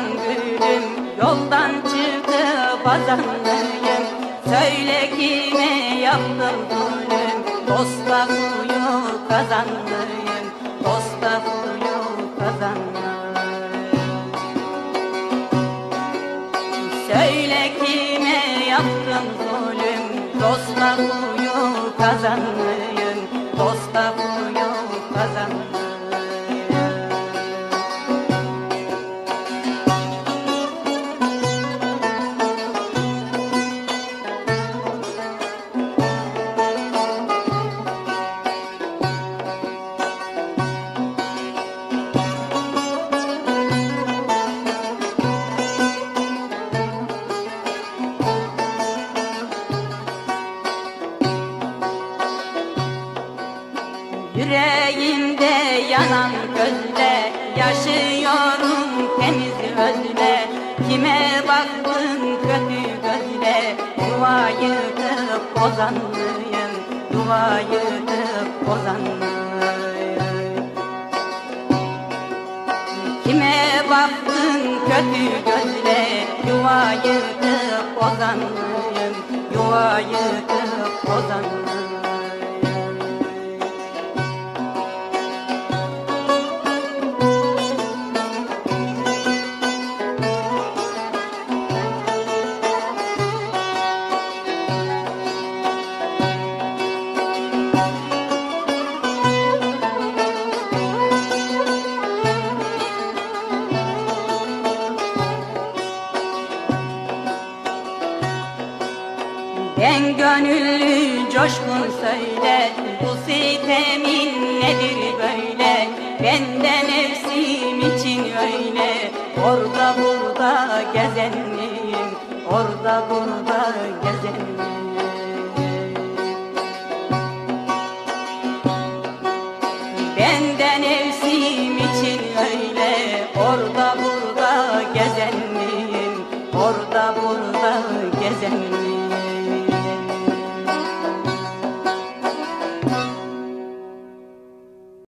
gülüm, yoldan çıkıp azanlıyım. Söyle kime yaptım zulüm, dosta kuyu kazanlıyım, dosta kuyu kazanlıyım. Söyle kime yaptım zulüm, dosta kuyu kazanlıyım, dosta kuyu kazanlıyım. Yüreğimde yanan gözle, yaşıyorum temiz özle. Kime baktın kötü gözle, yuva yıkıp bozanlıyım, yuva yıkıp bozanlıyım. Kime baktın kötü gözle, yuva yıkıp bozanlıyım, yuva yıkıp bozanlıyım. En gönüllü coşkun söyle, bu sitemin nedir böyle? Benden nefsim için öyle, orada burada gezenliyim, orada burada gezenliyim.